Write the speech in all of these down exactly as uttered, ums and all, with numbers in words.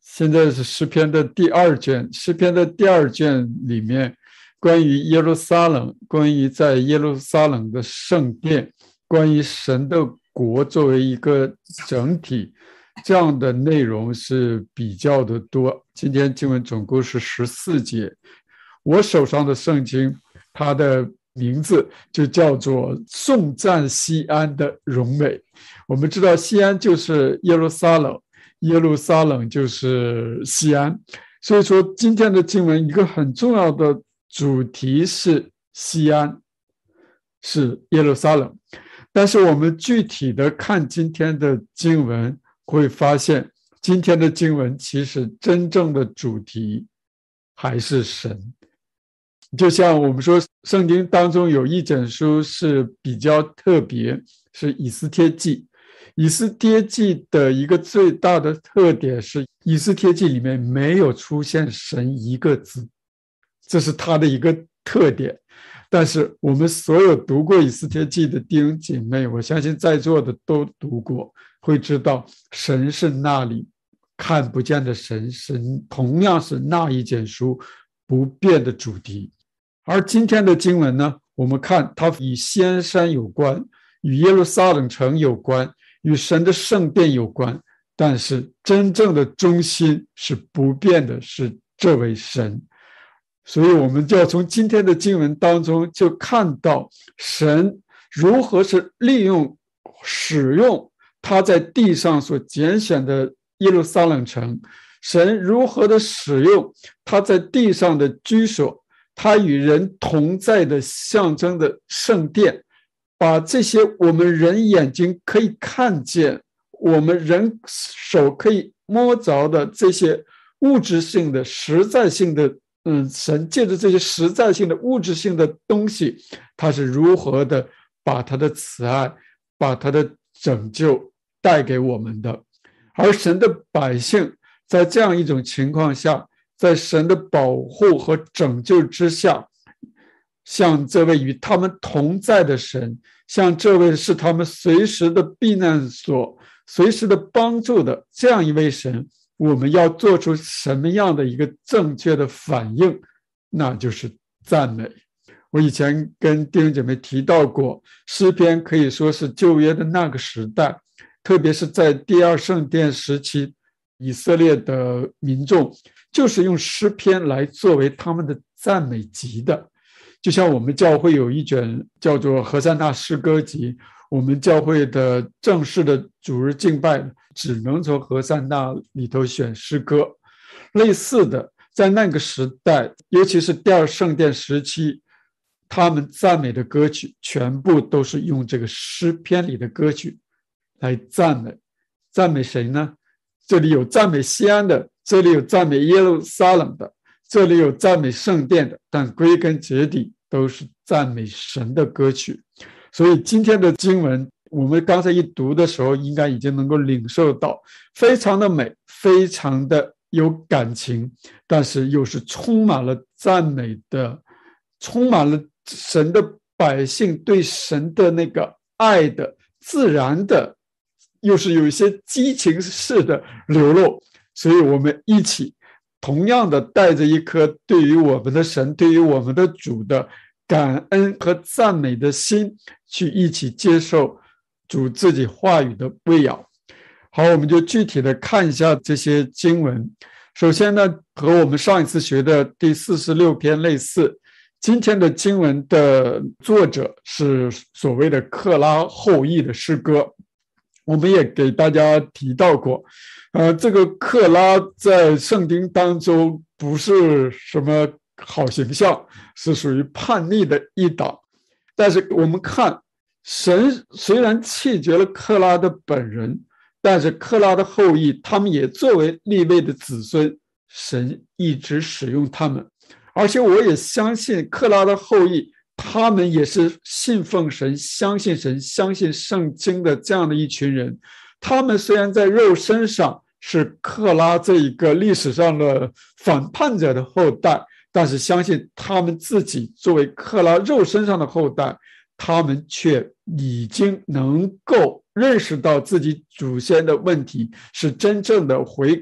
现在是诗篇的第二卷，诗篇的第二卷里面，关于耶路撒冷，关于在耶路撒冷的圣殿，关于神的国作为一个整体，这样的内容是比较的多。今天经文总共是十四节，我手上的圣经，它的名字就叫做颂赞西安的荣美。我们知道西安就是耶路撒冷，耶路撒冷就是西安，所以说今天的经文一个很重要的主题是西安，是耶路撒冷。但是我们具体的看今天的经文，会发现今天的经文其实真正的主题还是神。就像我们说圣经当中有一卷书是比较特别，是以斯帖记。以斯帖记的一个最大的特点是以斯帖记里面没有出现神一个字，这是它的一个特点。但是我们所有读过以斯帖记的弟兄姐妹，我相信在座的都读过，会知道神是那里看不见的神，神同样是那一卷书不变的主题。而今天的经文呢，我们看它与西安山有关，与耶路撒冷城有关，与神的圣殿有关，但是真正的中心是不变的，是这位神。所以我们就要从今天的经文当中就看到神如何是利用使用他在地上所拣选的耶路撒冷城，神如何的使用他在地上的居所，他与人同在的象征的圣殿，把这些我们人眼睛可以看见，我们人手可以摸着的这些物质性的实在性的嗯，神借着这些实在性的物质性的东西，他是如何的把他的慈爱，把他的拯救带给我们的。而神的百姓在这样一种情况下，在神的保护和拯救之下，像这位与他们同在的神，像这位是他们随时的避难所，随时的帮助的这样一位神，我们要做出什么样的一个正确的反应？那就是赞美。我以前跟弟兄姐妹提到过，诗篇可以说是旧约的那个时代，特别是在第二圣殿时期，以色列的民众就是用诗篇来作为他们的赞美集的。就像我们教会有一卷叫做何塞纳诗歌集，我们教会的正式的主日敬拜只能从何塞纳里头选诗歌。类似的，在那个时代，尤其是第二圣殿时期，他们赞美的歌曲全部都是用这个诗篇里的歌曲来赞美。赞美谁呢？这里有赞美西安的，这里有赞美耶路撒冷的，这里有赞美圣殿的，但归根结底都是赞美神的歌曲。所以今天的经文我们刚才一读的时候，应该已经能够领受到非常的美，非常的有感情，但是又是充满了赞美的，充满了神的百姓对神的那个爱的自然的，又是有一些激情式的流露。所以我们一起同样的带着一颗对于我们的神，对于我们的主的感恩和赞美的心，去一起接受主自己话语的喂养。好，我们就具体的看一下这些经文。首先呢，和我们上一次学的第四十六篇类似，今天的经文的作者是所谓的克拉后裔的诗歌。我们也给大家提到过，呃，这个克拉在圣经当中不是什么好形象，是属于叛逆的一党。但是我们看，神虽然弃绝了克拉的本人，但是克拉的后裔他们也作为利未的子孙，神一直使用他们。而且我也相信克拉的后裔他们也是信奉神，相信神，相信圣经的这样的一群人。他们虽然在肉身上是克拉这一个历史上的反叛者的后代，但是相信他们自己作为克拉肉身上的后代，他们却已经能够认识到自己祖先的问题，是真正的悔改，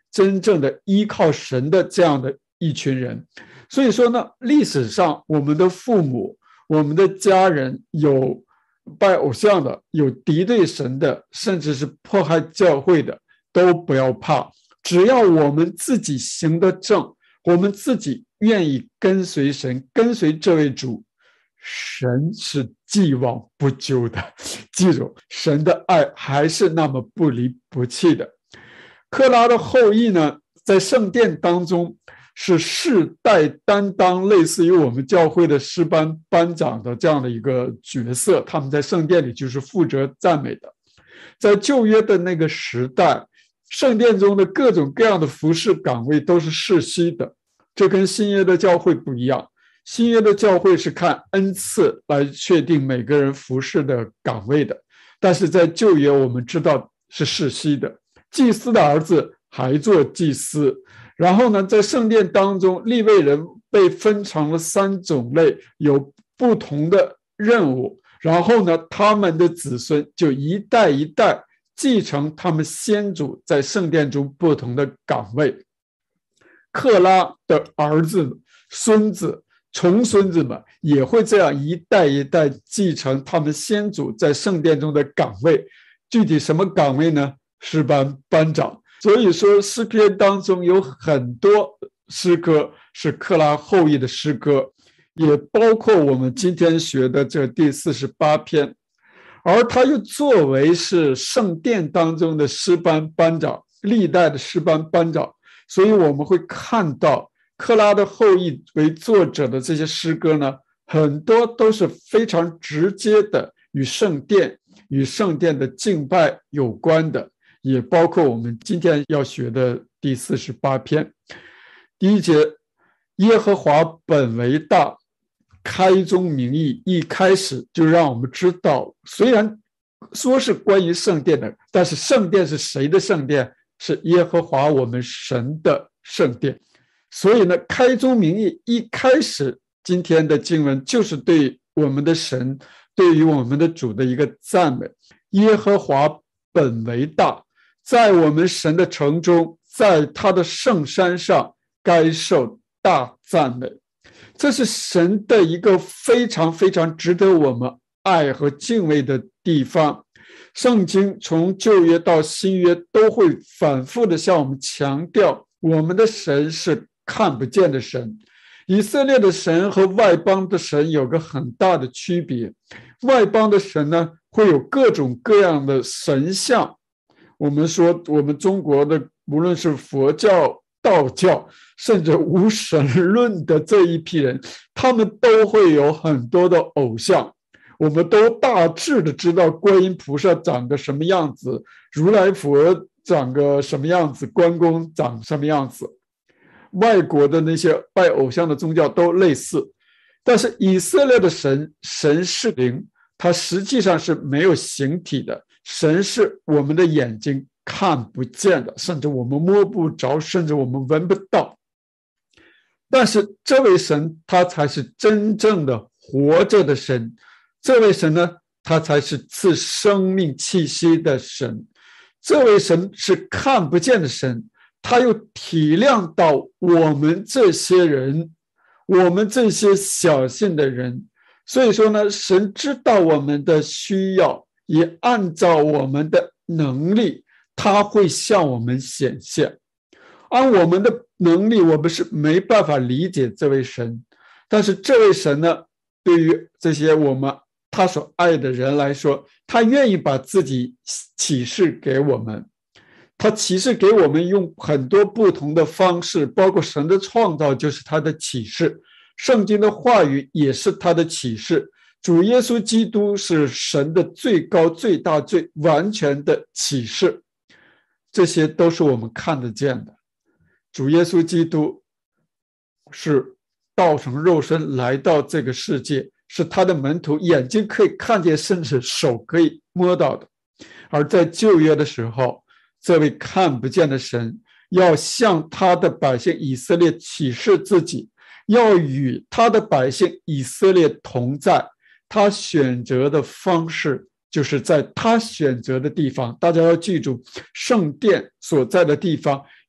真正的依靠神的这样的一群人。所以说呢，历史上我们的父母、我们的家人有拜偶像的，有敌对神的，甚至是迫害教会的，都不要怕，只要我们自己行得正，我们自己愿意跟随神，跟随这位主，神是既往不咎的。记住，神的爱还是那么不离不弃的。克拉的后裔呢，在圣殿当中是世代担当类似于我们教会的诗班班长的这样的一个角色，他们在圣殿里就是负责赞美的。在旧约的那个时代，圣殿中的各种各样的服事岗位都是世袭的，这跟新约的教会不一样。新约的教会是看恩赐来确定每个人服事的岗位的，但是在旧约我们知道是世袭的，祭司的儿子还做祭司。然后呢，在圣殿当中，利未人被分成了三种类，有不同的任务，然后呢，他们的子孙就一代一代继承他们先祖在圣殿中不同的岗位。克拉的儿子、孙子、重孙子们也会这样一代一代继承他们先祖在圣殿中的岗位。具体什么岗位呢？诗班班长。所以说诗篇当中有很多诗歌是克拉后裔的诗歌，也包括我们今天学的这第四十八篇。而他又作为是圣殿当中的诗班班长，历代的诗班班长，所以我们会看到克拉的后裔为作者的这些诗歌呢，很多都是非常直接的与圣殿与圣殿的敬拜有关的，也包括我们今天要学的第四十八篇。第一节，耶和华本为大，开宗明义，一开始就让我们知道，虽然说是关于圣殿的，但是圣殿是谁的圣殿？是耶和华我们神的圣殿。所以呢，开宗明义，一开始今天的经文就是对我们的神，对于我们的主的一个赞美。耶和华本为大，在我们神的城中，在他的圣山上该受大赞美。这是神的一个非常非常值得我们爱和敬畏的地方。圣经从旧约到新约都会反复的向我们强调，我们的神是看不见的神。以色列的神和外邦的神有个很大的区别，外邦的神呢，会有各种各样的神像。我们说我们中国的无论是佛教、道教，甚至无神论的这一批人，他们都会有很多的偶像。我们都大致的知道观音菩萨长个什么样子，如来佛长个什么样子，关公长什么样子。外国的那些拜偶像的宗教都类似，但是以色列的神，神是灵，它实际上是没有形体的，神是我们的眼睛看不见的，甚至我们摸不着，甚至我们闻不到。但是这位神他才是真正的活着的神，这位神呢，他才是赐生命气息的神。这位神是看不见的神，他又体谅到我们这些人，我们这些小信的人。所以说呢，神知道我们的需要，也按照我们的能力，他会向我们显现。按我们的能力，我们是没办法理解这位神，但是这位神呢，对于这些我们他所爱的人来说，他愿意把自己启示给我们。他启示给我们用很多不同的方式，包括神的创造就是他的启示，圣经的话语也是他的启示，主耶稣基督是神的最高最大最完全的启示，这些都是我们看得见的。主耶稣基督是道成肉身来到这个世界，是他的门徒眼睛可以看见，甚至手可以摸到的。而在旧约的时候，这位看不见的神要向他的百姓以色列启示自己，要与他的百姓以色列同在。他选择的方式就是在他选择的地方，大家要记住，圣殿所在的地方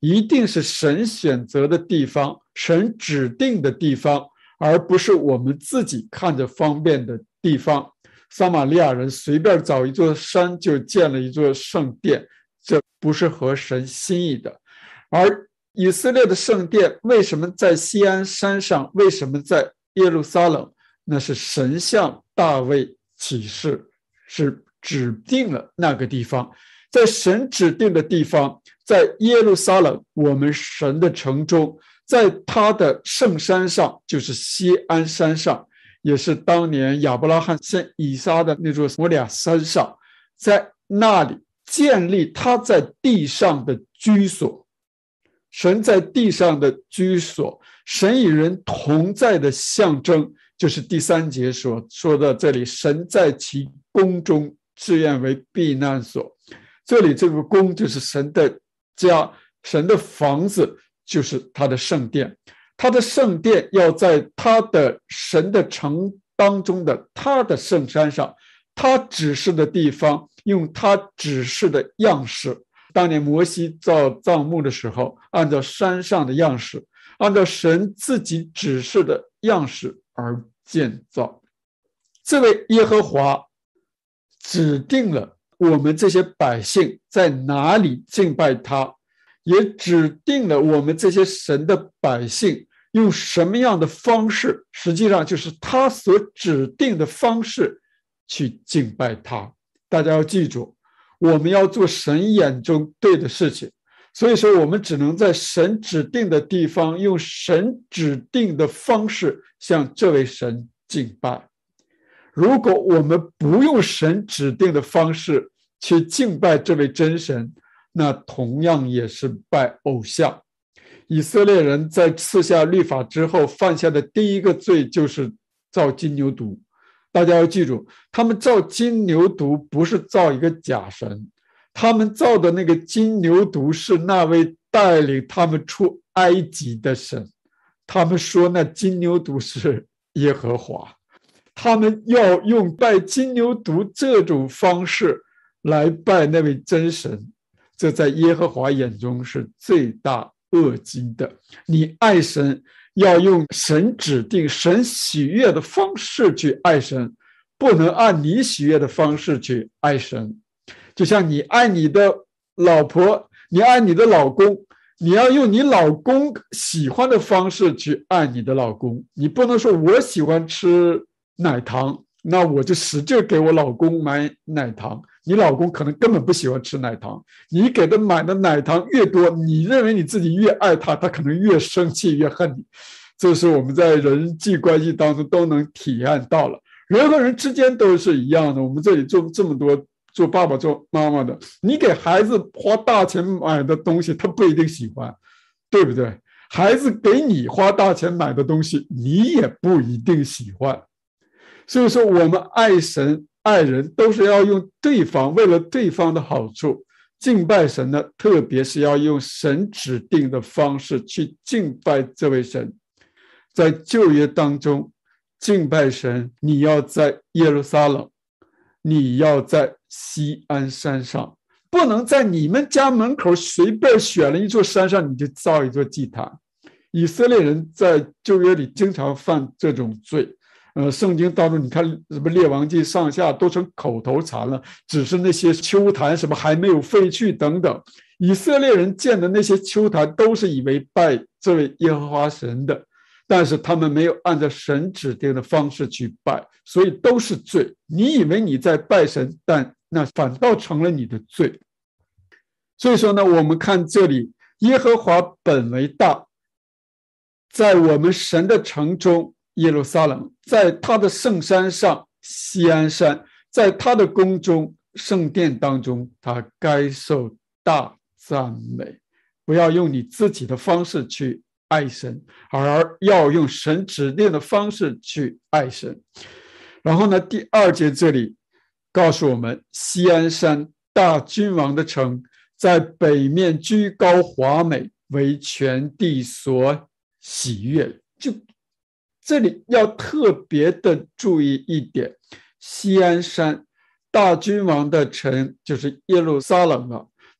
一定是神选择的地方，神指定的地方，而不是我们自己看着方便的地方。撒玛利亚人随便找一座山就建了一座圣殿，这不是合神心意的。而以色列的圣殿为什么在锡安山上，为什么在耶路撒冷？那是神向大卫启示，是指定了那个地方。在神指定的地方，在耶路撒冷，我们神的城中，在他的圣山上，就是锡安山上，也是当年亚伯拉罕献以撒的那座摩利亚山上，在那里建立他在地上的居所。神在地上的居所，神与人同在的象征，就是第三节所说的这里，神在其宫中自愿为避难所。这里这个宫就是神的家，神的房子就是他的圣殿，他的圣殿要在他的神的城当中的他的圣山上，他指示的地方，用他指示的样式。当年摩西造帐幕的时候，按照山上的样式，按照神自己指示的样式而建造。这位耶和华指定了我们这些百姓在哪里敬拜他，也指定了我们这些神的百姓用什么样的方式，实际上就是他所指定的方式去敬拜他。大家要记住，我们要做神眼中对的事情，所以说我们只能在神指定的地方，用神指定的方式向这位神敬拜。如果我们不用神指定的方式去敬拜这位真神，那同样也是拜偶像。以色列人在赐下律法之后犯下的第一个罪就是造金牛犊。大家要记住，他们造金牛犊不是造一个假神，他们造的那个金牛犊是那位带领他们出埃及的神。他们说那金牛犊是耶和华，他们要用拜金牛犊这种方式来拜那位真神，这在耶和华眼中是罪大恶极的。你爱神要用神指定神喜悦的方式去爱神，不能按你喜悦的方式去爱神。就像你爱你的老婆，你爱你的老公，你要用你老公喜欢的方式去爱你的老公。你不能说我喜欢吃奶糖，那我就使劲给我老公买奶糖。你老公可能根本不喜欢吃奶糖，你给他买的奶糖越多，你认为你自己越爱他，他可能越生气越恨你。这是我们在人际关系当中都能体验到了，人和人之间都是一样的。我们这里做这么多做爸爸做妈妈的，你给孩子花大钱买的东西他不一定喜欢，对不对？孩子给你花大钱买的东西你也不一定喜欢。所以说我们爱神爱人都是要用对方，为了对方的好处。敬拜神呢，特别是要用神指定的方式去敬拜这位神。在旧约当中敬拜神，你要在耶路撒冷，你要在锡安山上，不能在你们家门口随便选了一座山上你就造一座祭坛。以色列人在旧约里经常犯这种罪。呃，圣经当中你看什么列王记上下都成口头禅了，只是那些丘坛什么还没有废去等等。以色列人建的那些丘坛都是以为拜这位耶和华神的，但是他们没有按照神指定的方式去拜，所以都是罪。你以为你在拜神，但那反倒成了你的罪。所以说呢，我们看这里，耶和华本为大，在我们神的城中耶路撒冷，在他的圣山上锡安山，在他的宫中圣殿当中，他该受大赞美。不要用你自己的方式去爱神，而要用神指定的方式去爱神。然后呢，第二节这里告诉我们，锡安山大君王的城，在北面居高华美，为全地所喜悦。就这里要特别的注意一点，锡安山大君王的城就是耶路撒冷了，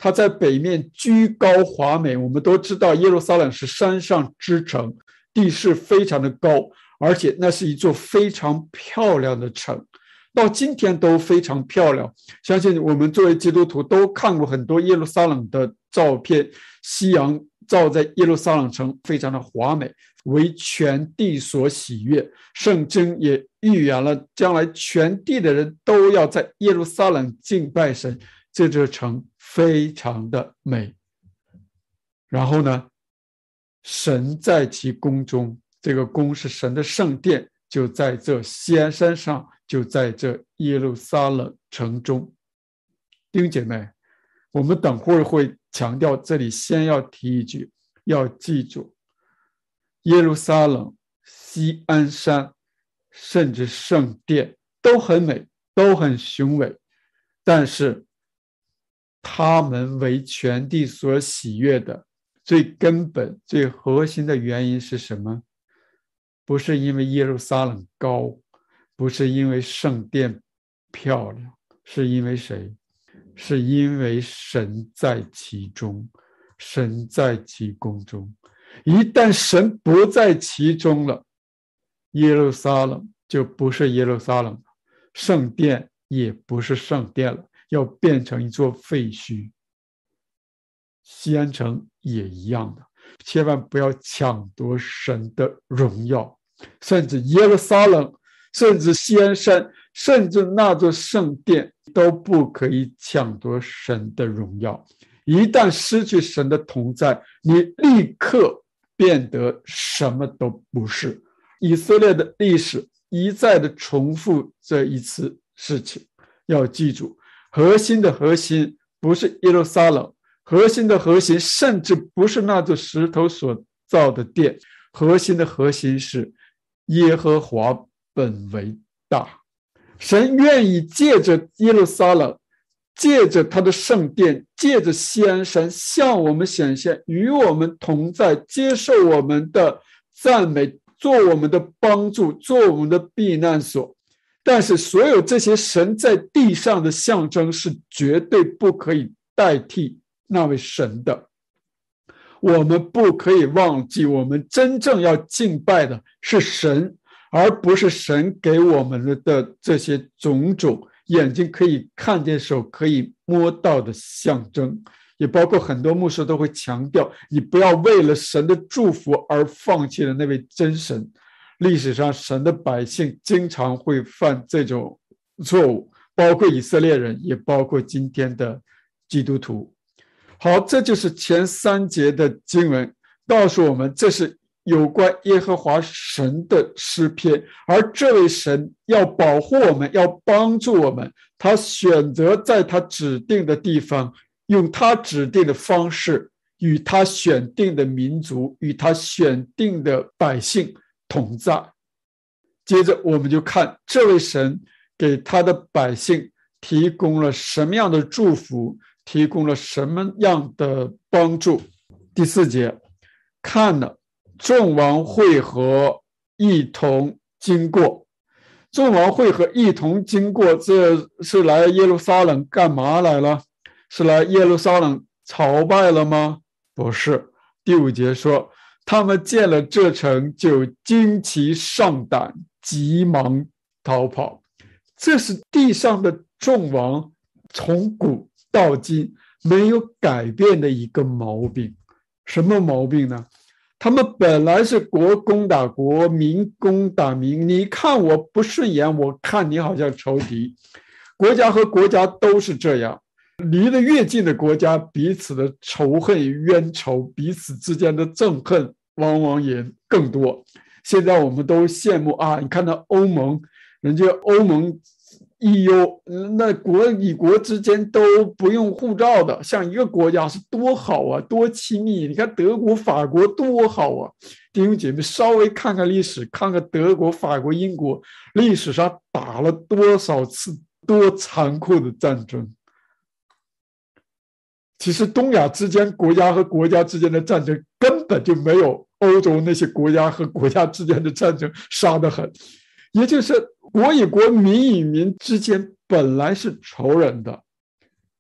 它在北面居高华美。我们都知道耶路撒冷是山上之城，地势非常的高，而且那是一座非常漂亮的城，到今天都非常漂亮。相信我们作为基督徒都看过很多耶路撒冷的照片，夕阳照在耶路撒冷城非常的华美，为全地所喜悦。圣经也预言了将来全地的人都要在耶路撒冷敬拜神，这座城非常的美。然后呢，神在其宫中，这个宫是神的圣殿，就在这锡安山上，就在这耶路撒冷城中。弟兄姐妹，我们等会儿会强调，这里先要提一句，要记住，耶路撒冷、锡安山甚至圣殿都很美，都很雄伟，但是他们为全地所喜悦的最根本最核心的原因是什么？不是因为耶路撒冷高，不是因为圣殿漂亮，是因为谁？是因为神在其中，神在其宫中。一旦神不在其中了，耶路撒冷就不是耶路撒冷了，圣殿也不是圣殿了，要变成一座废墟。锡安城也一样的，千万不要抢夺神的荣耀，甚至耶路撒冷，甚至锡安山，甚至那座圣殿都不可以抢夺神的荣耀。一旦失去神的同在，你立刻变得什么都不是。以色列的历史一再的重复这一次事情，要记住，核心的核心不是耶路撒冷，核心的核心甚至不是那座石头所造的殿，核心的核心是耶和华本为大。神愿意借着耶路撒冷，借着他的圣殿，借着锡安山向我们显现，与我们同在，接受我们的赞美，做我们的帮助，做我们的避难所。但是所有这些神在地上的象征是绝对不可以代替那位神的。我们不可以忘记，我们真正要敬拜的是神，而不是神给我们的这些种种眼睛可以看见、手可以摸到的象征。也包括很多牧师都会强调，你不要为了神的祝福而放弃了那位真神。历史上神的百姓经常会犯这种错误，包括以色列人，也包括今天的基督徒。好，这就是前三节的经文告诉我们，这是有关耶和华神的诗篇，而这位神要保护我们，要帮助我们，他选择在他指定的地方，用他指定的方式，与他选定的民族，与他选定的百姓同在。接着我们就看这位神给他的百姓提供了什么样的祝福，提供了什么样的帮助。第四节，看了众王会合，一同经过。众王会合一同经过，这是来耶路撒冷干嘛来了？是来耶路撒冷朝拜了吗？不是。第五节说，他们见了这城，就惊奇上胆，急忙逃跑。这是地上的众王从古到今没有改变的一个毛病。什么毛病呢？他们本来是国攻打国，民攻打民，你看我不顺眼，我看你好像仇敌。国家和国家都是这样，离得越近的国家，彼此的仇恨冤仇，彼此之间的憎恨往往也更多。现在我们都羡慕啊，你看到欧盟，人家欧盟 E U 那国与国之间都不用护照的，像一个国家是多好啊，多亲密。你看德国法国多好啊。弟兄姐妹稍微看看历史，看看德国法国英国历史上打了多少次多残酷的战争。其实东亚之间国家和国家之间的战争根本就没有欧洲那些国家和国家之间的战争杀得很，也就是国与国民与民之间本来是仇人的，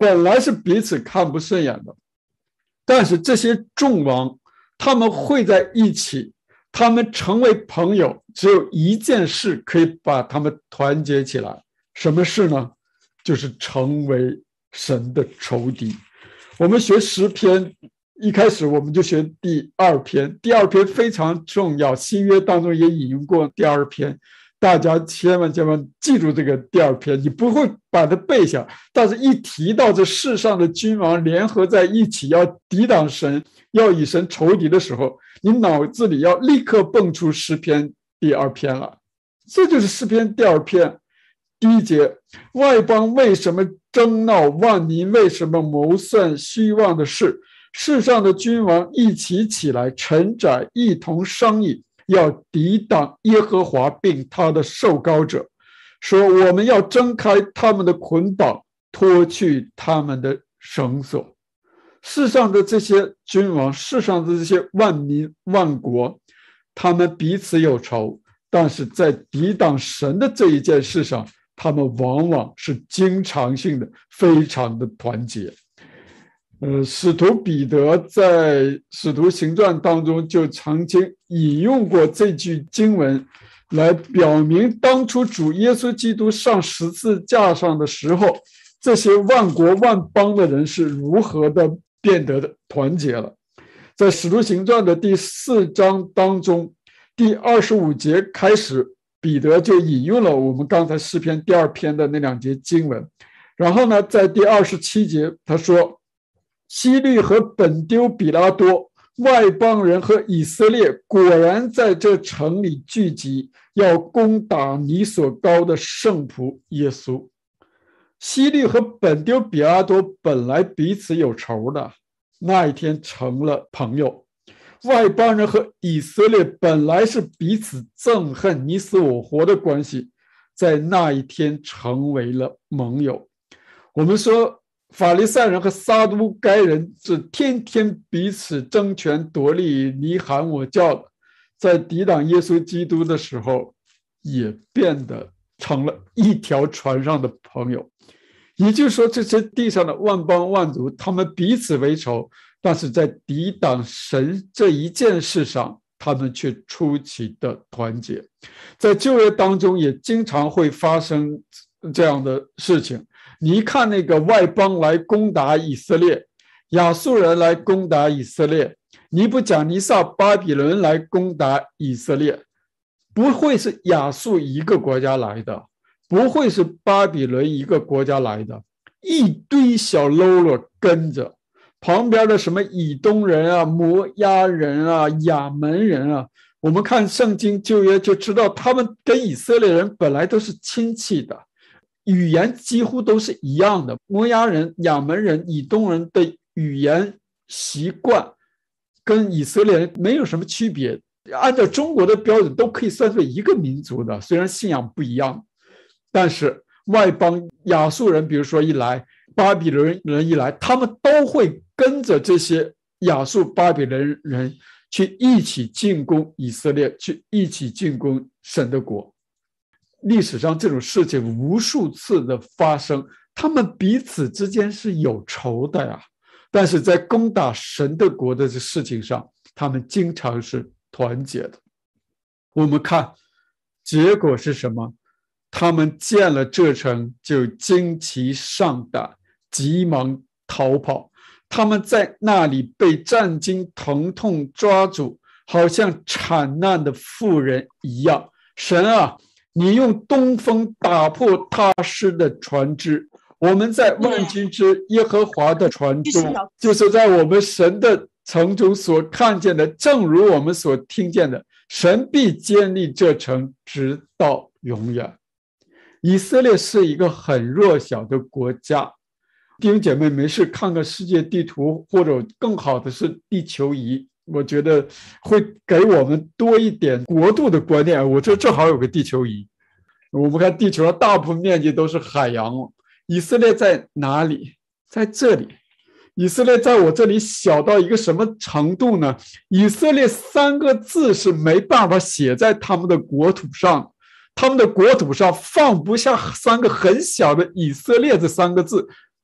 本来是彼此看不顺眼的，但是这些众王他们会在一起，他们成为朋友，只有一件事可以把他们团结起来，什么事呢？就是成为神的仇敌。我们学诗篇，一开始我们就学第二篇，第二篇非常重要，新约当中也引用过第二篇，大家千万千万记住这个第二篇，你不会把它背下，但是一提到这世上的君王联合在一起要抵挡神，要与神仇敌的时候，你脑子里要立刻蹦出诗篇第二篇了。这就是诗篇第二篇第一节，外邦为什么争闹，万民为什么谋算虚妄的事？世上的君王一起起来，臣宰一同商议，要抵挡耶和华并他的受膏者，说我们要挣开他们的捆绑，脱去他们的绳索。世上的这些君王，世上的这些万民万国，他们彼此有仇，但是在抵挡神的这一件事上，他们往往是经常性的非常的团结。呃，使徒彼得在使徒行传当中就曾经引用过这句经文，来表明当初主耶稣基督上十字架上的时候，这些万国万邦的人是如何的变得的团结了。在使徒行传的第四章当中，第二十五节开始，彼得就引用了我们刚才诗篇第二篇的那两节经文，然后呢，在第二十七节他说，希律和本丢比拉多，外邦人和以色列果然在这城里聚集，要攻打你所膏的圣仆耶稣。希律和本丢比拉多本来彼此有仇的，那一天成了朋友。外邦人和以色列本来是彼此憎恨你死我活的关系，在那一天成为了盟友。我们说法利赛人和撒都该人是天天彼此争权夺利，你喊我叫的，在抵挡耶稣基督的时候也变得成了一条船上的朋友。也就是说，这些地上的万邦万族，他们彼此为仇，但是在抵挡神这一件事上，他们却出奇的团结。在旧约当中也经常会发生这样的事情。你一看那个外邦来攻打以色列，亚述人来攻打以色列，尼布甲尼撒巴比伦来攻打以色列，不会是亚述一个国家来的，不会是巴比伦一个国家来的，一堆小喽啰跟着，旁边的什么以东人啊、摩押人啊、亚门人啊，我们看圣经旧约就知道，他们跟以色列人本来都是亲戚的，语言几乎都是一样的。摩押人、亚门人、以东人的语言习惯跟以色列人没有什么区别，按照中国的标准都可以算是一个民族的，虽然信仰不一样。但是外邦亚述人比如说一来，巴比伦人一来，他们都会跟着这些亚述巴比伦人去一起进攻以色列，去一起进攻神的国。历史上这种事情无数次的发生，他们彼此之间是有仇的呀，但是在攻打神的国的事情上，他们经常是团结的。我们看结果是什么？他们见了这城就惊奇上胆，急忙逃跑。他们在那里被战惊疼痛抓住，好像产难的妇人一样。神啊，你用东风打破他施的船只，我们在万军之耶和华的船中，就是在我们神的城中所看见的，正如我们所听见的，神必坚立这城直到永远。以色列是一个很弱小的国家，弟兄姐妹没事看个世界地图，或者更好的是地球仪，我觉得会给我们多一点国度的观念。我这正好有个地球仪，我们看地球上大部分面积都是海洋，以色列在哪里？在这里。以色列在我这里小到一个什么程度呢？以色列三个字是没办法写在他们的国土上，他们的国土上放不下三个很小的以色列这三个字，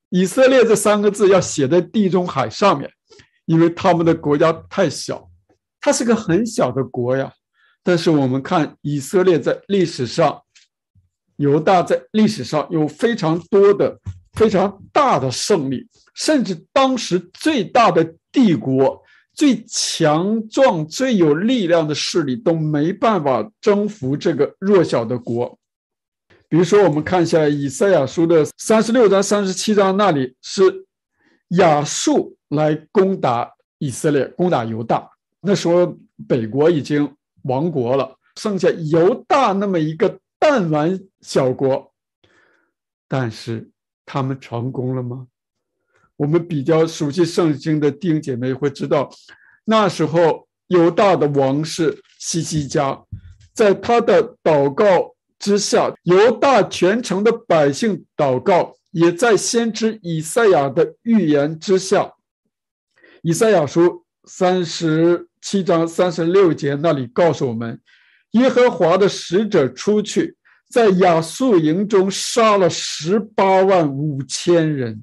以色列这三个字要写在地中海上面，因为他们的国家太小，它是个很小的国呀。但是我们看以色列在历史上，犹大在历史上有非常多的非常大的胜利，甚至当时最大的帝国、最强壮、最有力量的势力都没办法征服这个弱小的国。比如说我们看一下以赛亚书的三十六章三十七章，那里是亚述来攻打以色列，攻打犹大。那时候北国已经亡国了，剩下犹大那么一个弹丸小国，但是他们成功了吗？我们比较熟悉圣经的弟兄姐妹会知道，那时候犹大的王是希西家，在他的祷告之下，犹大全城的百姓祷告，也在先知以赛亚的预言之下。以赛亚书三十七章三十六节那里告诉我们，耶和华的使者出去，在亚述营中杀了十八万五千人，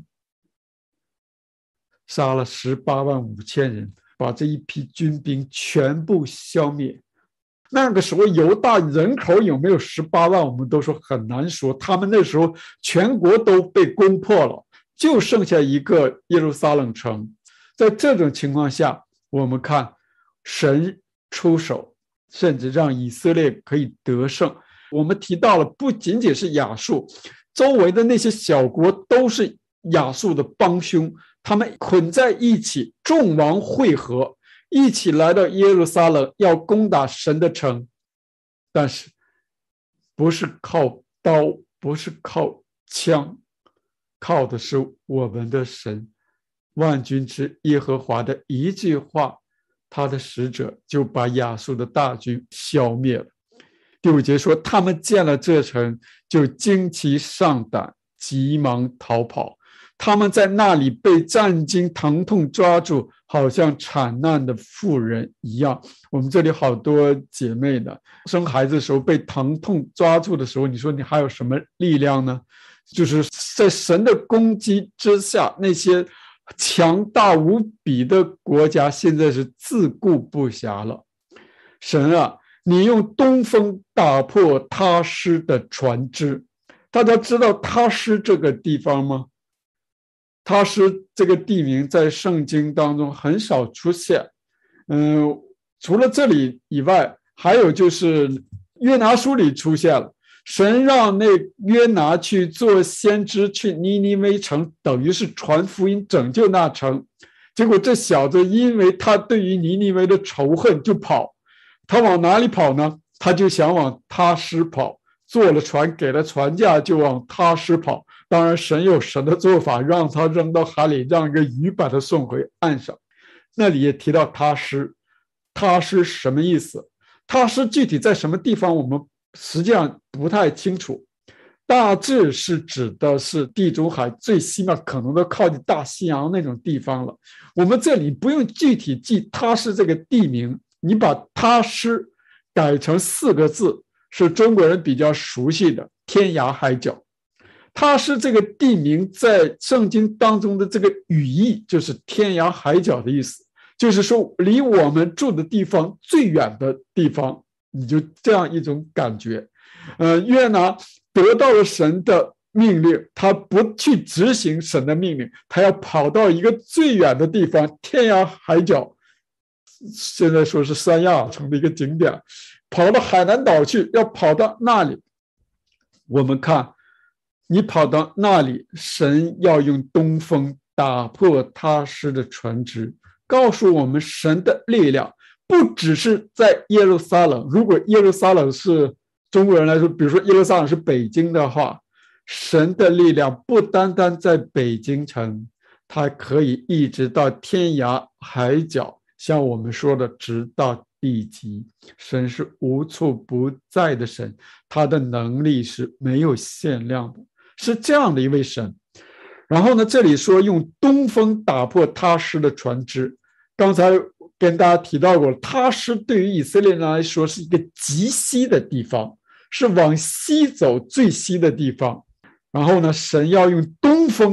杀了十八万五千人，把这一批军兵全部消灭。那个时候犹大人口有没有十八万，我们都说很难说。他们那时候全国都被攻破了，就剩下一个耶路撒冷城。在这种情况下，我们看神出手，甚至让以色列可以得胜。我们提到了，不仅仅是亚述，周围的那些小国都是亚述的帮凶，他们捆在一起，众王会合，一起来到耶路撒冷，要攻打神的城。但是不是靠刀，不是靠枪，靠的是我们的神，万军之耶和华的一句话，他的使者就把亚述的大军消灭了。第五节说，他们见了这城，就惊奇上胆，急忙逃跑。他们在那里被战惊疼痛抓住，好像产难的妇人一样。我们这里好多姐妹的生孩子的时候被疼痛抓住的时候，你说你还有什么力量呢？就是在神的攻击之下，那些强大无比的国家现在是自顾不暇了。神啊，你用东风打破他施的船只。大家知道他施这个地方吗？他施这个地名在圣经当中很少出现，嗯，除了这里以外，还有就是约拿书里出现了，神让那约拿去做先知，去尼尼微城，等于是传福音拯救那城。结果这小子因为他对于尼尼微的仇恨就跑，他往哪里跑呢？他就想往他施跑，坐了船，给了船价，就往他施跑。当然神有神的做法，让他扔到海里，让一个鱼把他送回岸上。那里也提到他施，他施什么意思？他施具体在什么地方我们实际上不太清楚，大致是指的是地中海最西面，可能都靠近大西洋那种地方了。我们这里不用具体记他施这个地名，你把他施改成四个字，是中国人比较熟悉的天涯海角。他施这个地名在圣经当中的这个语义就是天涯海角的意思，就是说离我们住的地方最远的地方，你就这样一种感觉。呃，约拿得到了神的命令，他不去执行神的命令，他要跑到一个最远的地方，天涯海角，现在说是三亚城的一个景点，跑到海南岛去，要跑到那里。我们看你跑到那里，神要用东风打破他施的船只，告诉我们神的力量不只是在耶路撒冷。如果耶路撒冷是中国人来说，比如说耶路撒冷是北京的话，神的力量不单单在北京城，它可以一直到天涯海角，像我们说的直到地极。神是无处不在的神，他的能力是没有限量的，是这样的一位神。然后呢，这里说用东风打破他施的船只，刚才跟大家提到过，他施对于以色列人来说是一个极西的地方，是往西走最西的地方。然后呢，神要用东风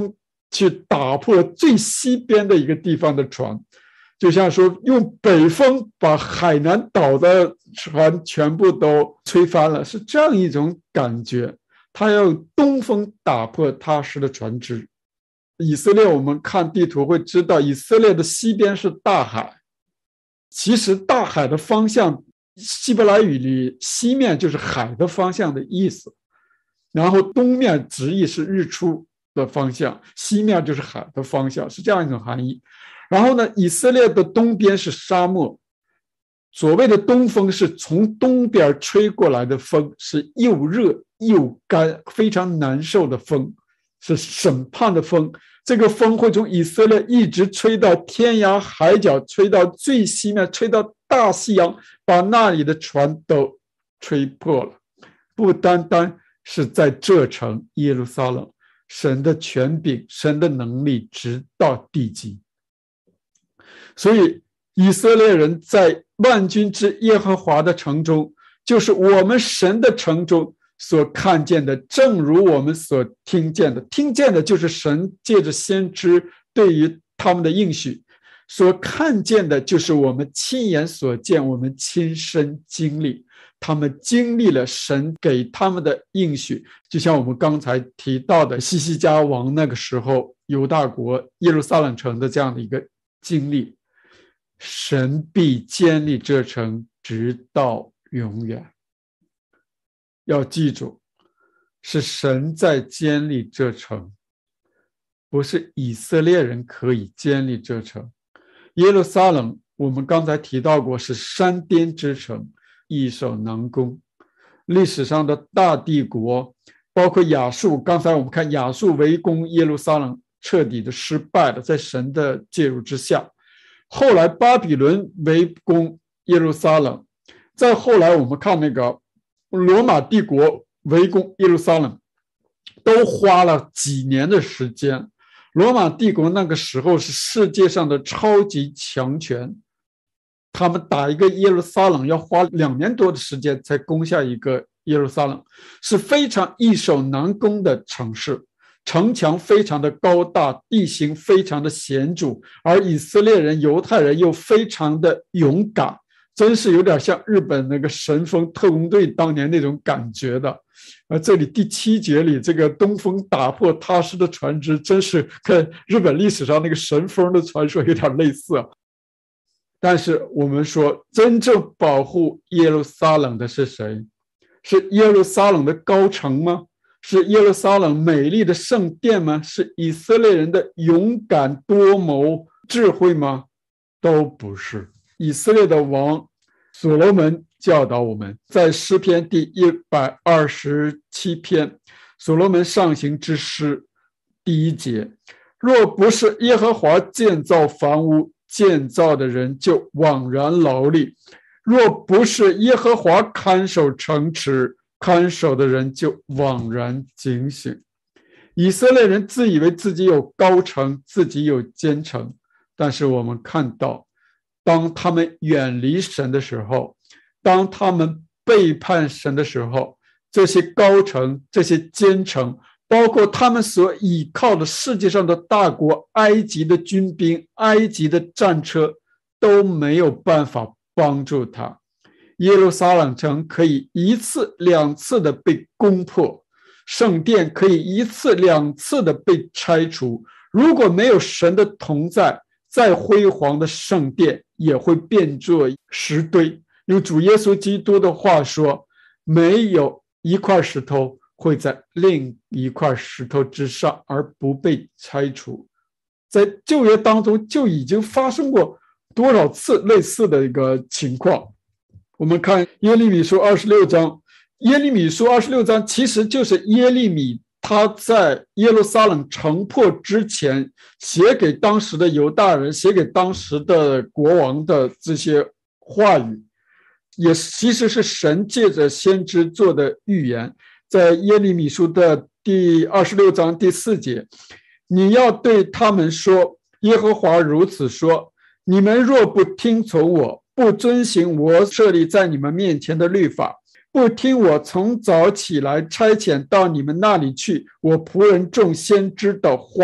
去打破最西边的一个地方的船，就像说用北风把海南岛的船全部都吹翻了，是这样一种感觉。他要用东风打破他施的船只。以色列，我们看地图会知道，以色列的西边是大海。其实大海的方向，希伯来语里西面就是海的方向的意思，然后东面直译是日出的方向，西面就是海的方向，是这样一种含义。然后呢，以色列的东边是沙漠，所谓的东风是从东边吹过来的风，是又热又干，非常难受的风，是审判的风。这个风会从以色列一直吹到天涯海角，吹到最西面，吹到大西洋，把那里的船都吹破了。不单单是在这城耶路撒冷，神的权柄，神的能力直到地极。所以以色列人在万军之耶和华的城中，就是我们神的城中所看见的，正如我们所听见的。听见的就是神借着先知对于他们的应许，所看见的就是我们亲眼所见，我们亲身经历。他们经历了神给他们的应许，就像我们刚才提到的西西家王那个时候犹大国耶路撒冷城的这样的一个经历。神必坚立这城直到永远。要记住，是神在坚立这城，不是以色列人可以坚立这城。耶路撒冷我们刚才提到过，是山巅之城，易守难攻。历史上的大帝国，包括亚述，刚才我们看亚述围攻耶路撒冷彻底的失败了，在神的介入之下。后来巴比伦围攻耶路撒冷，再后来我们看那个罗马帝国围攻耶路撒冷，都花了几年的时间。罗马帝国那个时候是世界上的超级强权，他们打一个耶路撒冷要花两年多的时间才攻下一个耶路撒冷，是非常易守难攻的城市，城墙非常的高大，地形非常的险阻，而以色列人犹太人又非常的勇敢，真是有点像日本那个神风特工队当年那种感觉的。而这里第七节里这个东风打破他施的船只，真是跟日本历史上那个神风的传说有点类似。但是我们说，真正保护耶路撒冷的是谁？是耶路撒冷的高城吗？是耶路撒冷美丽的圣殿吗？是以色列人的勇敢多谋智慧吗？都不是。以色列的王所罗门教导我们，在诗篇第一百二十七篇所罗门上行之诗第一节，若不是耶和华建造房屋，建造的人就枉然劳力；若不是耶和华看守城池，看守的人就枉然警醒。以色列人自以为自己有高城，自己有坚城，但是我们看到，当他们远离神的时候，当他们背叛神的时候，这些高城，这些坚城，包括他们所倚靠的世界上的大国埃及的军兵，埃及的战车，都没有办法帮助他。耶路撒冷城可以一次两次的被攻破，圣殿可以一次两次的被拆除。如果没有神的同在，再辉煌的圣殿也会变作石堆。用主耶稣基督的话说，没有一块石头会在另一块石头之上而不被拆除。在旧约当中就已经发生过多少次类似的一个情况。我们看耶利米书二十六章，耶利米书二十六章其实就是耶利米他在耶路撒冷城破之前写给当时的犹大人，写给当时的国王的这些话语，也其实是神借着先知做的预言。在耶利米书的第二十六章第四节，你要对他们说，耶和华如此说，你们若不听从我，不遵行我设立在你们面前的律法，不听我从早起来差遣到你们那里去我仆人众先知的话，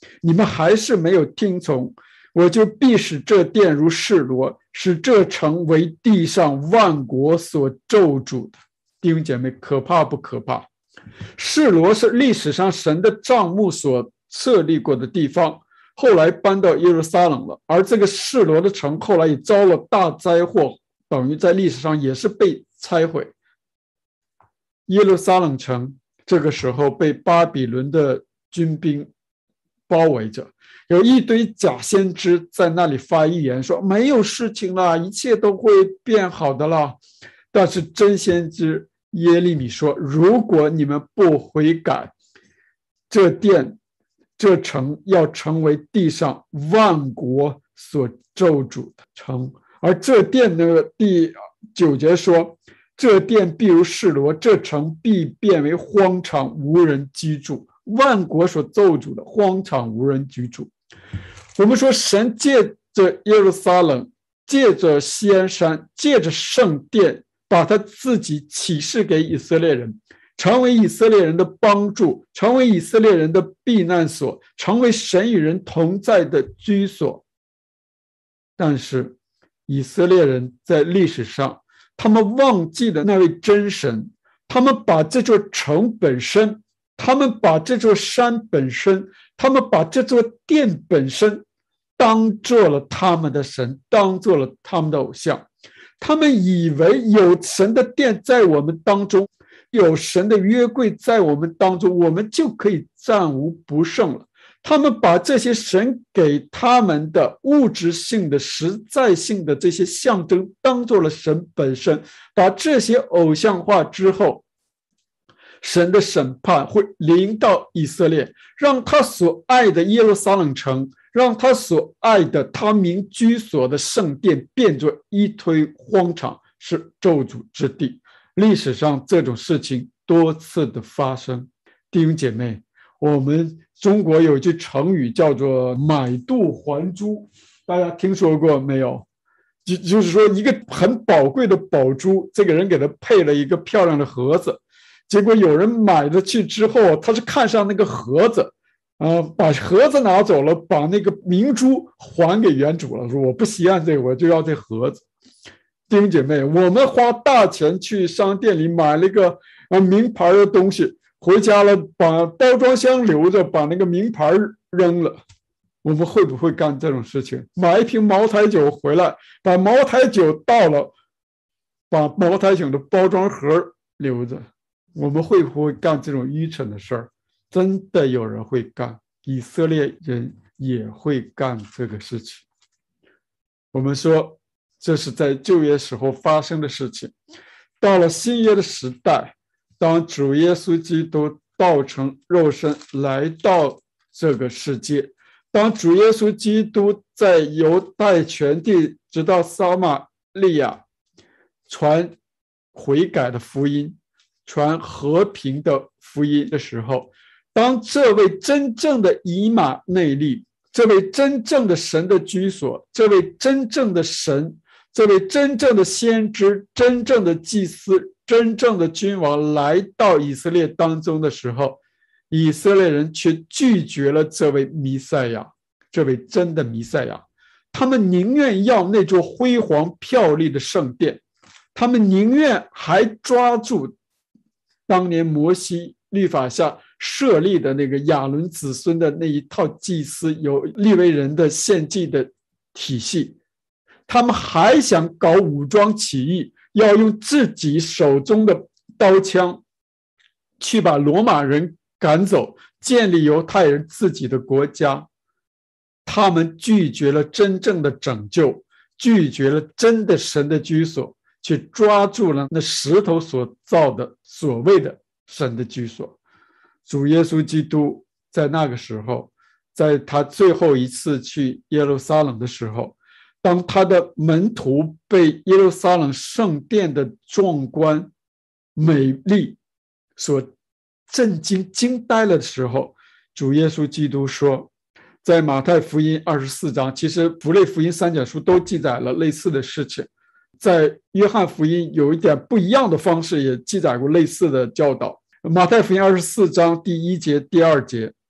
你们还是没有听从，我就必使这殿如示罗，使这城为地上万国所咒诅的。弟兄姐妹，可怕不可怕？示罗是历史上神的帐幕所设立过的地方，后来搬到耶路撒冷了，而这个示罗的城后来也遭了大灾祸，等于在历史上也是被拆毁。耶路撒冷城这个时候被巴比伦的军兵包围着，有一堆假先知在那里发预言说没有事情了，一切都会变好的了。但是真先知耶利米说，如果你们不悔改，这殿这城要成为地上万国所咒诅的城。而这殿的第九节说，这殿必如示罗，这城必变为荒场，无人居住。万国所咒诅的荒场，无人居住。我们说神借着耶路撒冷，借着锡安山，借着圣殿，把他自己启示给以色列人，成为以色列人的帮助，成为以色列人的避难所，成为神与人同在的居所。但是以色列人在历史上，他们忘记了那位真神，他们把这座城本身，他们把这座山本身，他们把这座殿本身当做了他们的神，当做了他们的偶像。他们以为有神的殿在我们当中，有神的约柜在我们当中，我们就可以战无不胜了。他们把这些神给他们的物质性的实在性的这些象征当做了神本身，把这些偶像化之后，神的审判会临到以色列，让他所爱的耶路撒冷城，让他所爱的他民居所的圣殿变作一堆荒场，是咒诅之地。历史上这种事情多次的发生。弟兄姐妹，我们中国有一句成语叫做买椟还珠，大家听说过没有？就就是说一个很宝贵的宝珠，这个人给他配了一个漂亮的盒子，结果有人买了去之后，他是看上那个盒子，呃，把盒子拿走了，把那个明珠还给原主了，说我不稀罕这个，我就要这盒子。弟兄姐妹，我们花大钱去商店里买了一个呃名牌的东西，回家了把包装箱留着，把那个名牌扔了。我们会不会干这种事情？买一瓶茅台酒回来，把茅台酒倒了，把茅台酒的包装盒留着。我们会不会干这种愚蠢的事儿？真的有人会干，以色列人也会干这个事情。我们说这是在旧约时候发生的事情。到了新约的时代，当主耶稣基督道成肉身来到这个世界，当主耶稣基督在犹太全地直到撒玛利亚传悔改的福音，传和平的福音的时候，当这位真正的以马内利，这位真正的神的居所，这位真正的神，这位真正的先知，真正的祭司，真正的君王来到以色列当中的时候，以色列人却拒绝了这位弥赛亚，这位真的弥赛亚。他们宁愿要那座辉煌漂亮的圣殿，他们宁愿还抓住当年摩西律法下设立的那个亚伦子孙的那一套祭司有利未人的献祭的体系，他们还想搞武装起义，要用自己手中的刀枪去把罗马人赶走，建立犹太人自己的国家。他们拒绝了真正的拯救，拒绝了真的神的居所，却抓住了那石头所造的所谓的神的居所。主耶稣基督在那个时候，在他最后一次去耶路撒冷的时候，当他的门徒被耶路撒冷圣殿的壮观美丽所震惊惊呆了的时候，主耶稣基督说，在马太福音二十四章，其实福类福音三卷书都记载了类似的事情，在约翰福音有一点不一样的方式也记载过类似的教导。马太福音二十四章第一节第二节，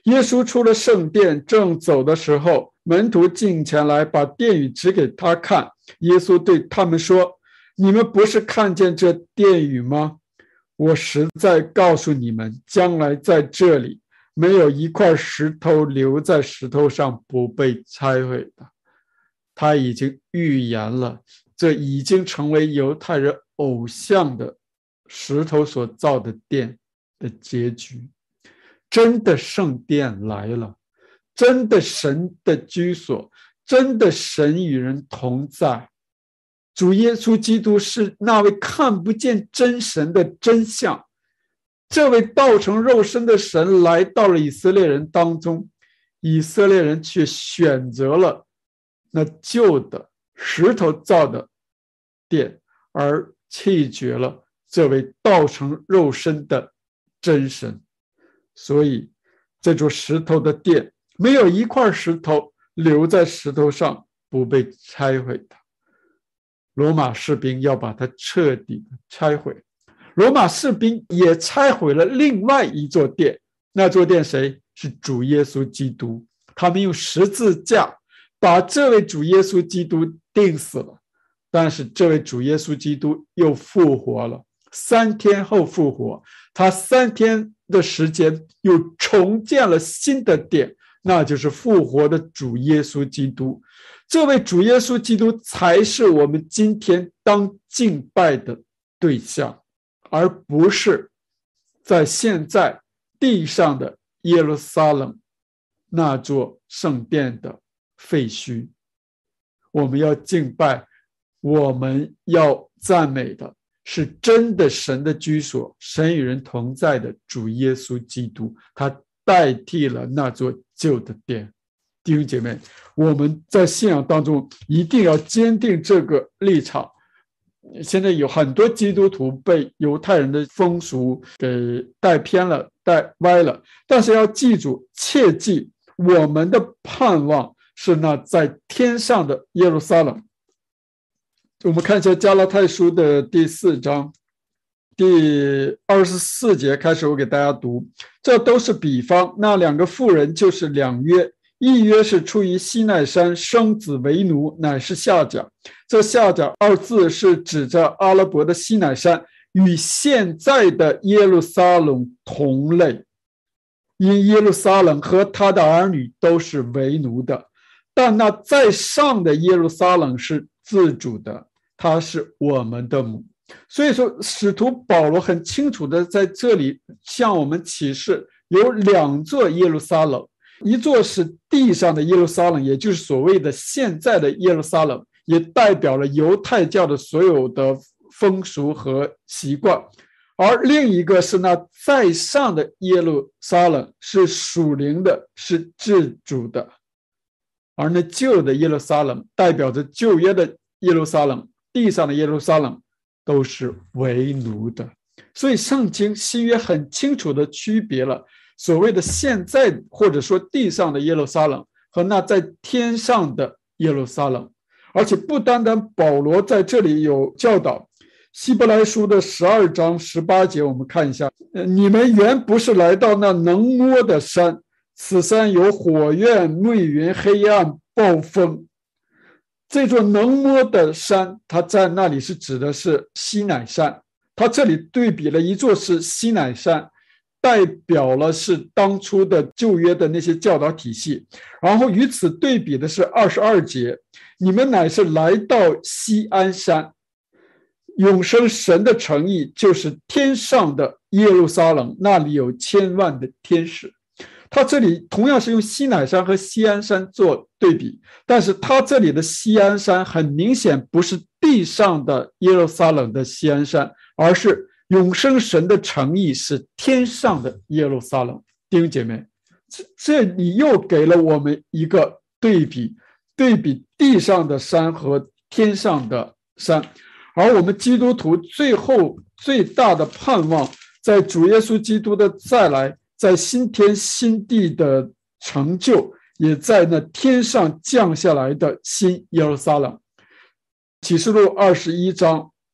耶稣出了圣殿，正走的时候，门徒进前来，把殿宇指给他看。耶稣对他们说：你们不是看见这殿宇吗？我实在告诉你们，将来在这里没有一块石头留在石头上不被拆毁的。他已经预言了这已经成为犹太人偶像的石头所造的殿的结局。真的圣殿来了，真的神的居所，真的神与人同在。主耶稣基督是那位看不见真神的真相，这位道成肉身的神来到了以色列人当中，以色列人却选择了那旧的石头造的殿，而弃绝了这位道成肉身的真神。所以这座石头的殿没有一块石头留在石头上不被拆毁的。罗马士兵要把它彻底的拆毁。罗马士兵也拆毁了另外一座殿，那座殿谁？是主耶稣基督。他们用十字架把这位主耶稣基督钉死了，但是这位主耶稣基督又复活了，三天后复活，他三天的时间又重建了新的殿，那就是复活的主耶稣基督。这位主耶稣基督才是我们今天当敬拜的对象，而不是在现在地上的耶路撒冷那座圣殿的废墟。我们要敬拜，我们要赞美的是真的神的居所，神与人同在的主耶稣基督，他代替了那座旧的殿。弟兄姐妹，我们在信仰当中一定要坚定这个立场。现在有很多基督徒被犹太人的风俗给带偏了，带歪了，但是要记住，切记我们的盼望是那在天上的耶路撒冷。我们看一下加拉太书的第四章第二十四节开始，我给大家读。这都是比方，那两个妇人就是两约，一约是出于西奈山，生子为奴，乃是夏甲。这夏甲二字是指着阿拉伯的西奈山，与现在的耶路撒冷同类，因耶路撒冷和他的儿女都是为奴的，但那在上的耶路撒冷是自主的，他是我们的母。所以说使徒保罗很清楚的在这里向我们启示，有两座耶路撒冷，一座是地上的耶路撒冷，也就是所谓的现在的耶路撒冷，也代表了犹太教的所有的风俗和习惯，而另一个是那在上的耶路撒冷，是属灵的，是自主的。而那旧的耶路撒冷代表着旧约的耶路撒冷，地上的耶路撒冷都是为奴的。所以圣经新约很清楚的区别了所谓的现在或者说地上的耶路撒冷和那在天上的耶路撒冷。而且不单单保罗在这里有教导，希伯来书的十二章十八节我们看一下，你们原不是来到那能摸的山，此山有火焰、密云、黑暗、暴风。这座能摸的山，它在那里是指的是西乃山，它这里对比了一座是西乃山，代表了是当初的旧约的那些教导体系。然后与此对比的是二十二节，你们乃是来到锡安山，永生神的城邑，就是天上的耶路撒冷，那里有千万的天使。他这里同样是用西乃山和锡安山做对比，但是他这里的锡安山很明显不是地上的耶路撒冷的锡安山，而是永生神的城邑，是天上的耶路撒冷。弟兄姐妹，这这里又给了我们一个对比，对比地上的山和天上的山。而我们基督徒最后最大的盼望，在主耶稣基督的再来，在新天新地的成就，也在那天上降下来的新耶路撒冷。启示录二十一章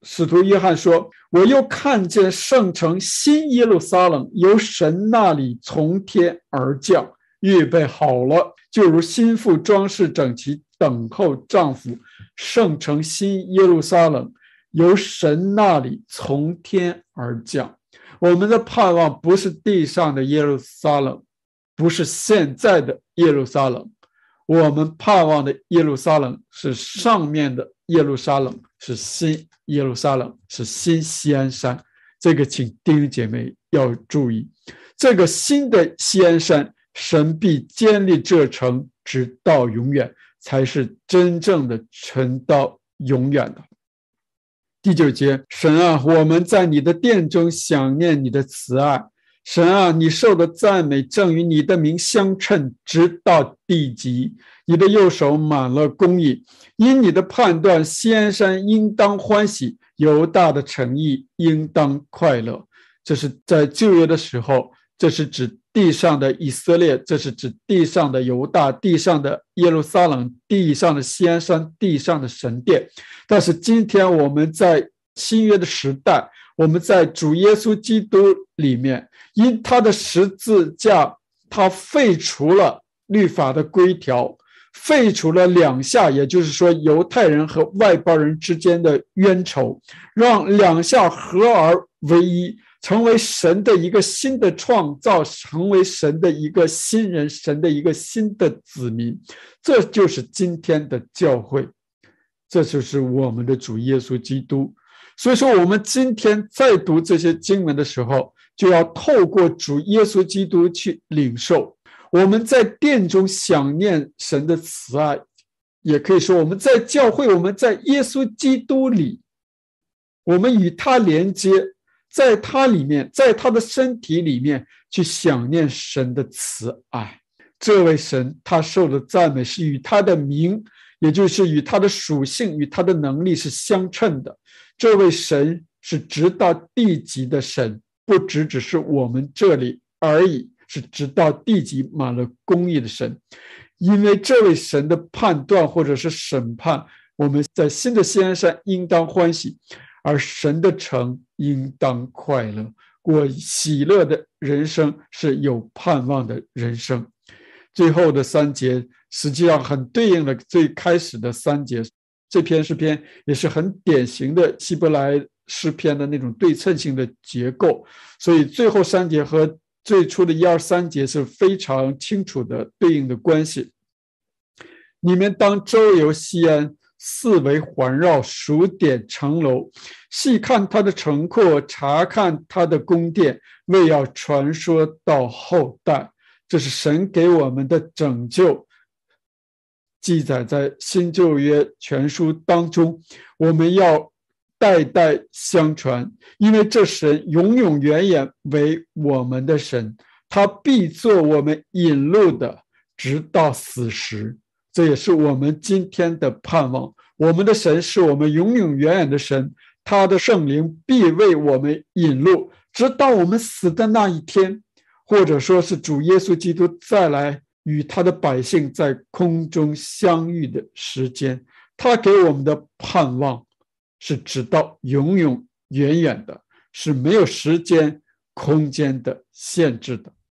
使徒约翰说，我又看见圣城新耶路撒冷由神那里从天而降，预备好了，就如新妇装饰整齐，等候丈夫。圣城新耶路撒冷由神那里从天而降。我们的盼望不是地上的耶路撒冷，不是现在的耶路撒冷，我们盼望的耶路撒冷是上面的耶路撒冷，是新耶路撒冷，是新锡安山。这个请弟兄姐妹要注意，这个新的锡安山，神必坚立这城直到永远，才是真正的存到永远的。第九节，神啊，我们在你的殿中想念你的慈爱。神啊，你受的赞美正与你的名相称，直到地极。你的右手满了公义，因你的判断，锡安山应当欢喜，犹大的诚意应当快乐。这是在旧约的时候，这是指地上的以色列，这是指地上的犹大，地上的耶路撒冷，地上的锡安山，地上的神殿。但是今天我们在新约的时代，我们在主耶稣基督里面，因他的十字架，他废除了律法的规条，废除了两下，也就是说犹太人和外邦人之间的冤仇，让两下合而为一，成为神的一个新的创造，成为神的一个新人，神的一个新的子民。这就是今天的教会，这就是我们的主耶稣基督。所以说我们今天在读这些经文的时候，就要透过主耶稣基督去领受。我们在殿中想念神的慈爱，也可以说我们在教会，我们在耶稣基督里，我们与他连接，在他里面，在他的身体里面去想念神的慈爱。这位神他受的赞美是与他的名，也就是与他的属性，与他的能力是相称的。这位神是直到地极的神，不只只是我们这里而已，是直到地极满了公义的神。因为这位神的判断或者是审判，我们在新的锡安山应当欢喜，而神的城应当快乐。过喜乐的人生是有盼望的人生。最后的三节实际上很对应了最开始的三节，这篇诗篇也是很典型的希伯来诗篇的那种对称性的结构，所以最后三节和最初的一二三节是非常清楚的对应的关系。你们当周游锡安，四围环绕，数点城楼，细看他的城廓，查看他的宫殿，为要传说到后代。这是神给我们的拯救，记载在新旧约全书当中，我们要代代相传，因为这神永永远远为我们的神，他必做我们引路的，直到死时。这也是我们今天的盼望。我们的神是我们永永远远的神，他的圣灵必为我们引路，直到我们死的那一天，或者说是主耶稣基督再来与他的百姓在空中相遇的时间。他给我们的盼望是直到永永远远的，是没有时间空间的限制的。